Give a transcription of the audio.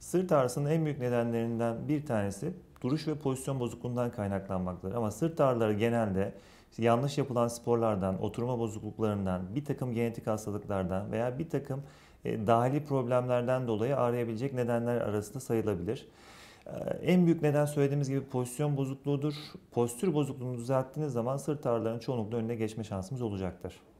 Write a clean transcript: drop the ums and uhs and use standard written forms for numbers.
Sırt ağrısının en büyük nedenlerinden bir tanesi duruş ve pozisyon bozukluğundan kaynaklanmaktadır. Ama sırt ağrıları genelde yanlış yapılan sporlardan, oturma bozukluklarından, bir takım genetik hastalıklardan veya bir takım dahili problemlerden dolayı ağrıyabilecek nedenler arasında sayılabilir. En büyük neden söylediğimiz gibi pozisyon bozukluğudur. Postür bozukluğunu düzelttiğiniz zaman sırt ağrılarının çoğunlukla önüne geçme şansımız olacaktır.